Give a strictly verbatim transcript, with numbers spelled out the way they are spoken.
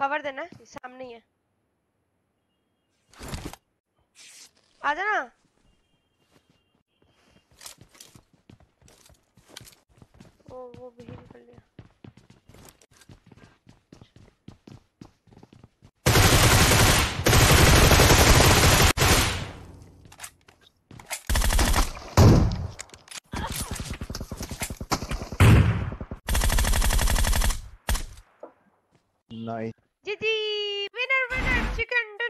Cover देना, सामने ही है, आ जाना। ओ वो भी निकल लिया। नाइस जीजी, विनर विनर चिकन